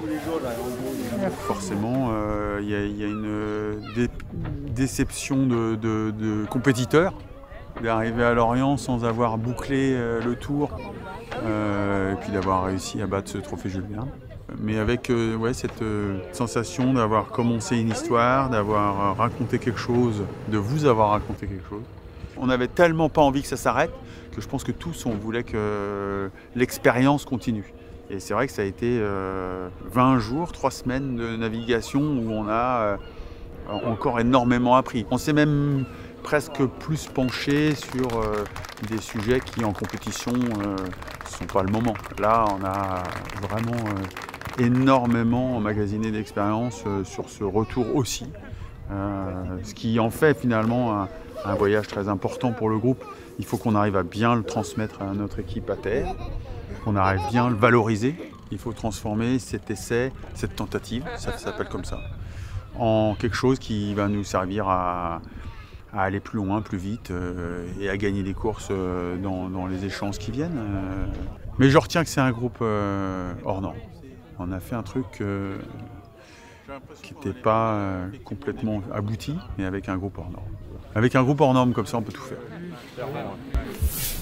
Forcément, il y a une déception de compétiteurs, d'arriver à Lorient sans avoir bouclé le tour, et puis d'avoir réussi à battre ce trophée Jules Verne. Mais avec ouais, cette sensation d'avoir commencé une histoire, d'avoir raconté quelque chose, de vous avoir raconté quelque chose. On n'avait tellement pas envie que ça s'arrête que je pense que tous on voulait que l'expérience continue. Et c'est vrai que ça a été 20 jours, 3 semaines de navigation où on a encore énormément appris. On s'est même presque plus penché sur des sujets qui en compétition ne sont pas le moment. Là, on a vraiment énormément emmagasiné d'expérience sur ce retour aussi. Ce qui en fait finalement un voyage très important pour le groupe. Il faut qu'on arrive à bien le transmettre à notre équipe à terre, qu'on arrive bien à le valoriser. Il faut transformer cet essai, cette tentative, ça s'appelle comme ça, en quelque chose qui va nous servir à aller plus loin, plus vite et à gagner des courses dans les échéances qui viennent. Mais je retiens que c'est un groupe hors norme. On a fait un truc qui n'était pas complètement abouti, mais avec un groupe hors norme. Avec un groupe hors norme comme ça, on peut tout faire.